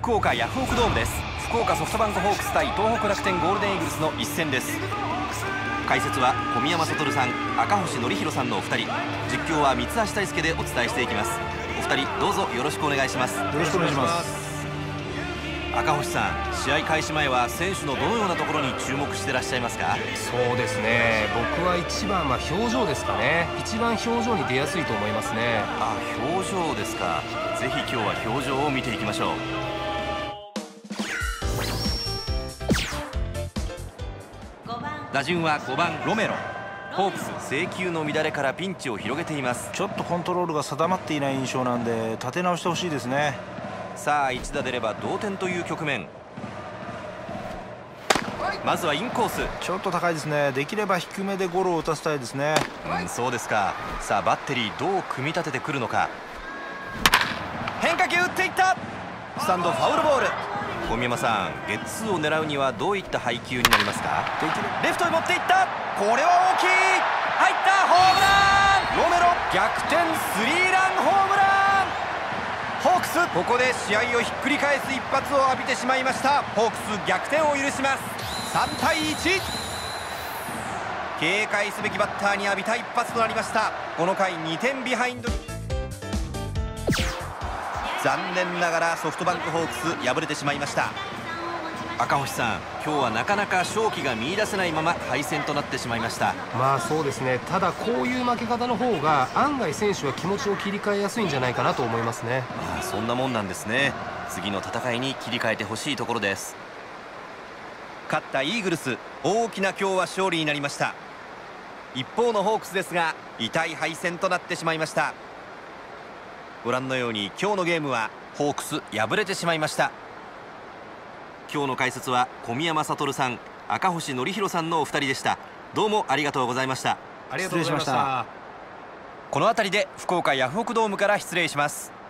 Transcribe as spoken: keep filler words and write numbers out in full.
福岡ヤフオクドームです。福岡ソフトバンクホークス対東北楽天ゴールデンイーグルスの一戦です。解説は小宮山悟さん、赤星憲広さんのお二人、実況は三橋大輔でお伝えしていきます。お二人どうぞよろしくお願いします。よろしくお願いします。 赤星さん、試合開始前は選手のどのようなところに注目してらっしゃいますか？ そうですね、僕は一番は表情ですかね。一番表情に出やすいと思いますね。 あ、表情ですか。ぜひ今日は表情を見ていきましょう。打順はごばんロメロ。ホークス制球の乱れからピンチを広げています。 ちょっとコントロールが定まっていない印象なんで立て直してほしいですね。 さあ一打出れば同点という局面。まずはインコース、 ちょっと高いですね。できれば低めでゴロを打たせたいですね。 うん、そうですか。さあバッテリーどう組み立ててくるのか。変化球打っていった。スタンドファウルボール。小宮山さん、ゲッツーを狙うにはどういった配球になりますか？レフトへ持っていった。これは大きい。入った。ホームラン。ロメロ逆転スリーランホームラン。ホークスここで試合をひっくり返す一発を浴びてしまいました。ホークス逆転を許します。さんたいいち。警戒すべきバッターに浴びた一発となりました。この回にてんビハインド。残念ながらソフトバンクホークス敗れてしまいました。赤星さん、今日はなかなか勝機が見出せないまま敗戦となってしまいました。 まあそうですね。ただこういう負け方の方が案外選手は気持ちを切り替えやすいんじゃないかなと思いますね。 ああ、そんなもんなんですね。次の戦いに切り替えてほしいところです。勝ったイーグルス、大きな今日は勝利になりました。一方のホークスですが痛い敗戦となってしまいました。ご覧のように今日のゲームはホークス敗れてしまいました。今日の解説は小宮山悟さん、赤星憲広さんのお二人でした。どうもありがとうございました。 ありがとうございました。 この辺りで福岡ヤフオクドームから失礼します。